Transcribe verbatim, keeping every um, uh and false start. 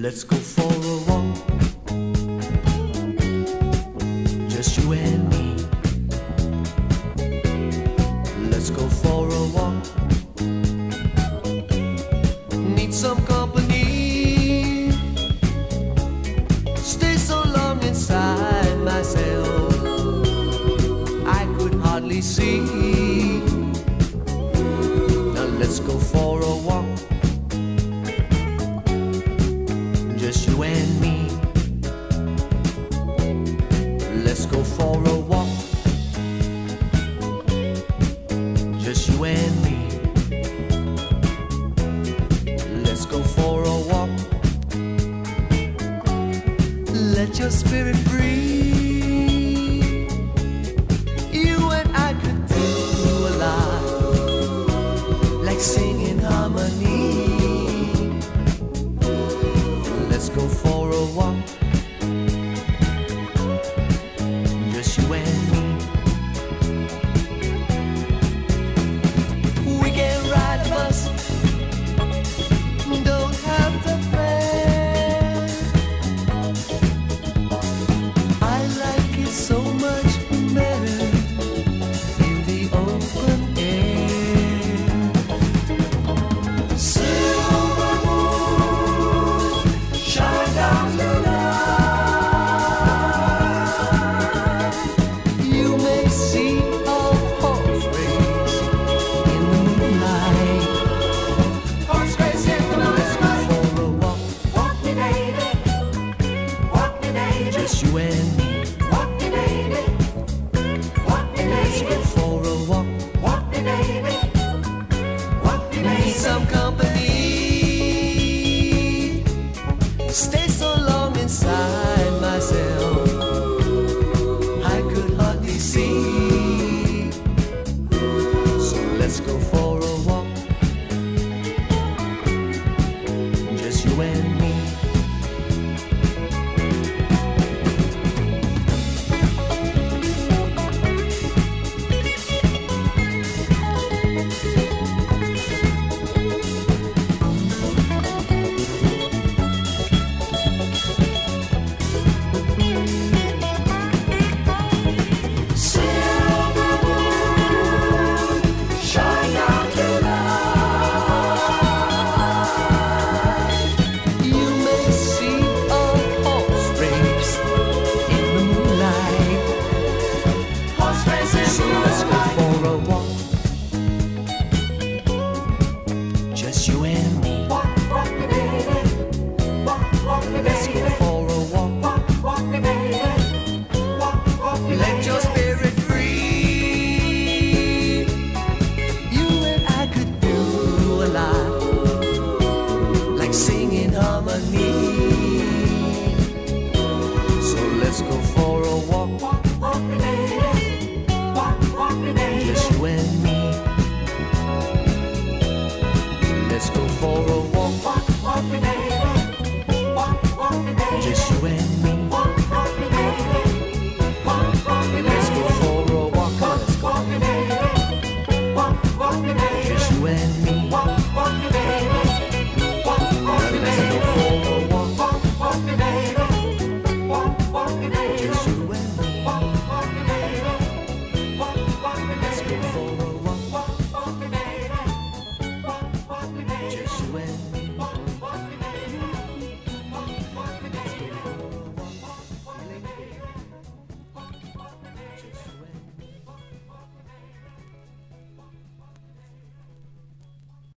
Let's go for a walk, just you and me. Let's go for a walk, need some company. Stay so long inside myself, I could hardly see. Now let's go for a walk, just you and me. Let's go for a walk, just you and me. Let's go for a walk, let your spirit free. You and I could do a lot, like singing harmony. Let's go for